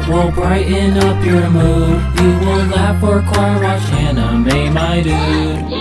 will brighten up your mood. You will laugh or cry, watch anime, my dude.